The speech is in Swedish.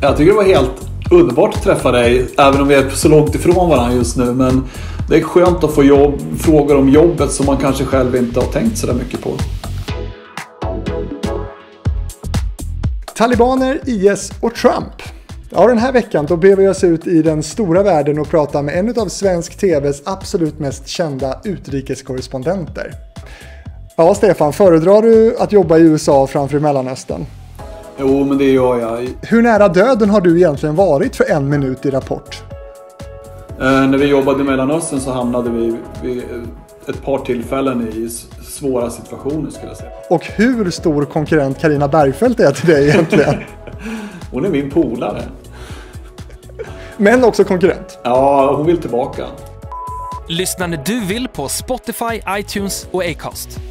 Jag tycker det var helt underbart att träffa dig, även om vi är så långt ifrån varandra just nu. Men det är skönt att få frågor om jobbet som man kanske själv inte har tänkt så där mycket på. Talibaner, IS och Trump. Ja, den här veckan då beger vi oss ut i den stora världen och pratar med en av svensk tvs absolut mest kända utrikeskorrespondenter. Ja, Stefan, föredrar du att jobba i USA framför i Mellanöstern? Jo, men det gör jag. Hur nära döden har du egentligen varit för 1 minut i Rapport? När vi jobbade i Mellanöstern så hamnade vi vid ett par tillfällen i svåra situationer, skulle jag säga. Och hur stor konkurrent Carina Bergfeldt är till dig egentligen? Hon är min polare. Men också konkurrent. Ja, hon vill tillbaka. Lyssna när du vill på Spotify, iTunes och Acast.